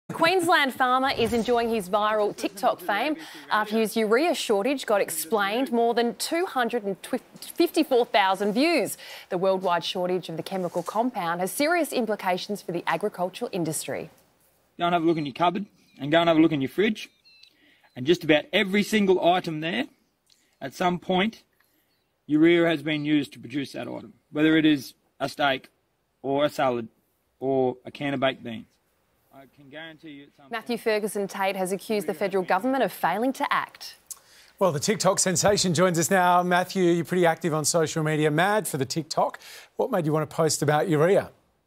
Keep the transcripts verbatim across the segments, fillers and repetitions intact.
Queensland farmer is enjoying his viral TikTok fame after his urea shortage got explained. More than two hundred fifty-four thousand views. The worldwide shortage of the chemical compound has serious implications for the agricultural industry. Go and have a look in your cupboard and go and have a look in your fridge. And just about every single item there, at some point, urea has been used to produce that item. Whether it is a steak or a salad or a can of baked beans. I can guarantee you at some Matthew Ferguson Tate has accused the federal government of failing to act. Well, the TikTok sensation joins us now. Matthew, you're pretty active on social media, mad for the TikTok. What made you want to post about urea?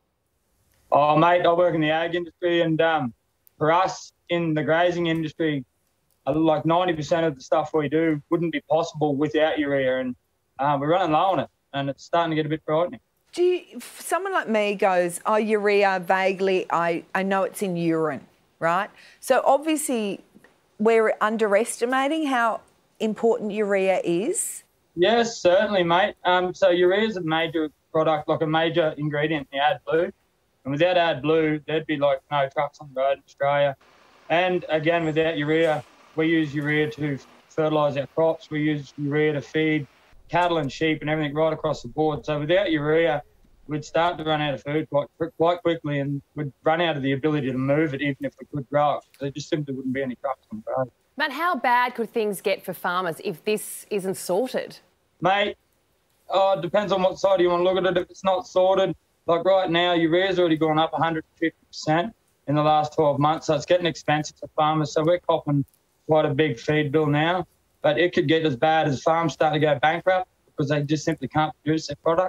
Oh, mate, I work in the ag industry, and um, for us in the grazing industry, like ninety percent of the stuff we do wouldn't be possible without urea, and uh, we're running low on it, and it's starting to get a bit frightening. Do you, if someone like me goes, oh, urea, vaguely, I, I know it's in urine, right? So obviously we're underestimating how important urea is. Yes, certainly, mate. Um, so urea is a major product, like a major ingredient in AdBlue. And without AdBlue, there'd be like no trucks on the road in Australia. And again, without urea, we use urea to fertilise our crops. We use urea to feed cattle and sheep and everything right across the board. So without urea, we'd start to run out of food quite quite quickly, and we'd run out of the ability to move it even if we could grow it. There just simply wouldn't be any trucks on the road. Matt, how bad could things get for farmers if this isn't sorted? Mate, oh, it depends on what side you want to look at it. If it's not sorted, like right now, urea's already gone up one hundred fifty percent in the last twelve months, so it's getting expensive for farmers. So we're copping quite a big feed bill now. But it could get as bad as farms start to go bankrupt because they just simply can't produce their product.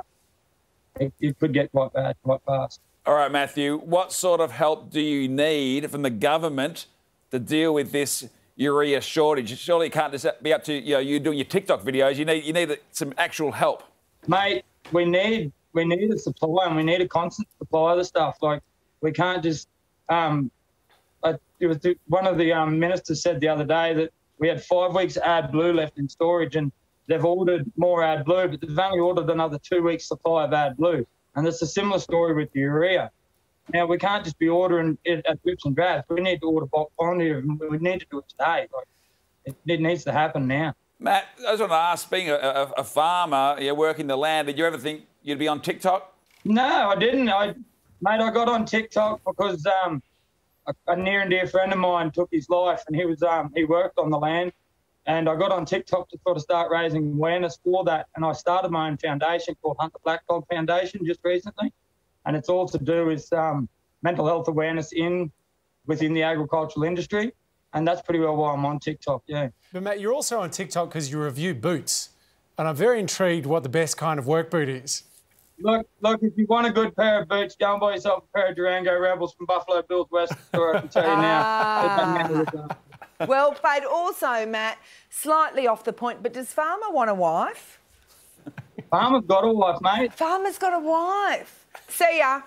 It, it could get quite bad quite fast. All right, Matthew, what sort of help do you need from the government to deal with this urea shortage? Surely it can't just be up to you know you doing your TikTok videos. You need you need some actual help, mate. We need we need a supply, and we need a constant supply of the stuff. Like we can't just. Um, I, it was the, one of the um, ministers said the other day that we had five weeks of AdBlue left in storage, and they've ordered more AdBlue, but they've only ordered another two weeks supply of AdBlue. And it's a similar story with the urea. Now, we can't just be ordering it at drips and drabs. We need to order bulk quantity of them. We need to do it today. Like, it, it needs to happen now. Matt, I just want to ask, being a, a, a farmer, you know, working the land, did you ever think you'd be on TikTok? No, I didn't. I, mate, I got on TikTok because um, a, a near and dear friend of mine took his life, and he was um, he worked on the land. And I got on TikTok to sort of start raising awareness for that. And I started my own foundation called Hunt the Black Dog Foundation just recently. And it's all to do with um, mental health awareness in within the agricultural industry. And that's pretty well why I'm on TikTok, yeah. But, Matt, you're also on TikTok because you review boots. And I'm very intrigued what the best kind of work boot is. Look, look, if you want a good pair of boots, go and buy yourself a pair of Durango Rebels from Buffalo Bills West Store, I can tell you now. Ah. Well, but also, Matt, slightly off the point, but does Farmer want a wife? Farmer's got a wife, mate. Farmer's got a wife. See ya.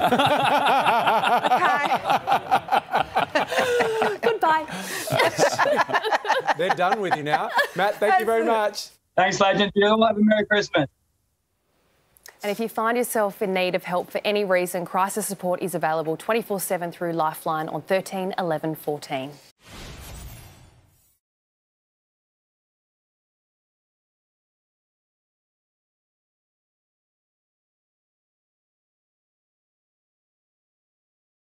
Okay. Goodbye. They're done with you now. Matt, thank That's you very it. much. Thanks, Legend. You all have a Merry Christmas. And if you find yourself in need of help for any reason, crisis support is available twenty-four seven through Lifeline on thirteen eleven fourteen.